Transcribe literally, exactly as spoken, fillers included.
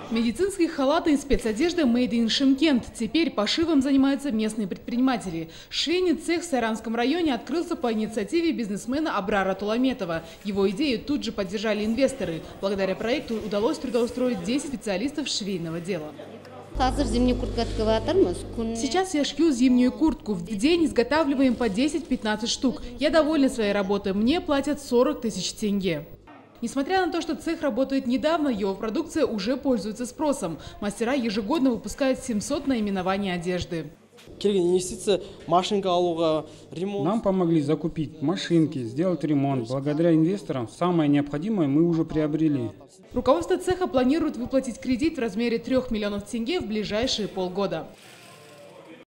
Медицинские халаты и спецодежда Made in Шымкент. Теперь пошивом занимаются местные предприниматели. Швейный цех в Сайранском районе открылся по инициативе бизнесмена Абрара Туламетова. Его идею тут же поддержали инвесторы. Благодаря проекту удалось трудоустроить десять специалистов швейного дела. Сейчас я шью зимнюю куртку. В день изготавливаем по десять-пятнадцать штук. Я довольна своей работой. Мне платят сорок тысяч тенге. Несмотря на то, что цех работает недавно, его продукция уже пользуется спросом. Мастера ежегодно выпускают семьсот наименований одежды. Нам помогли закупить машинки, сделать ремонт. Благодаря инвесторам самое необходимое мы уже приобрели. Руководство цеха планирует выплатить кредит в размере трёх миллионов тенге в ближайшие полгода.